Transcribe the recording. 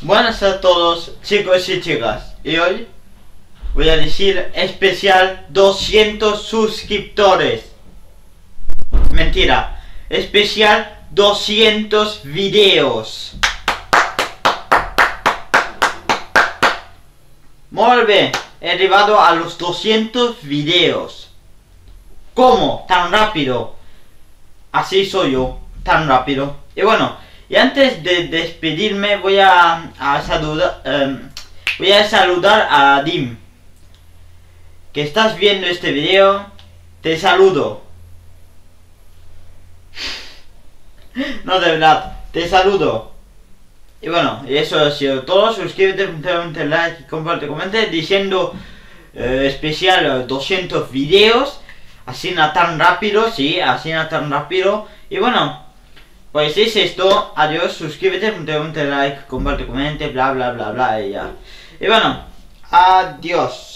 Buenas a todos, chicos y chicas. Y hoy voy a decir especial 200 suscriptores. Mentira, especial 200 videos. Muy bien, he arribado a los 200 videos. ¿Cómo? Tan rápido. Así soy yo, tan rápido. Y bueno, y antes de despedirme voy a saludar a Dim. Que estás viendo este video, te saludo. No, de verdad, te saludo. Y bueno, y eso ha sido todo. Suscríbete, ponte like, comparte, comente diciendo especial 200 videos. Así no tan rápido, sí, así no tan rápido. Y bueno, pues es esto. Adiós, suscríbete, ponte like, comparte, comente, bla bla bla bla y ya. Y bueno, adiós.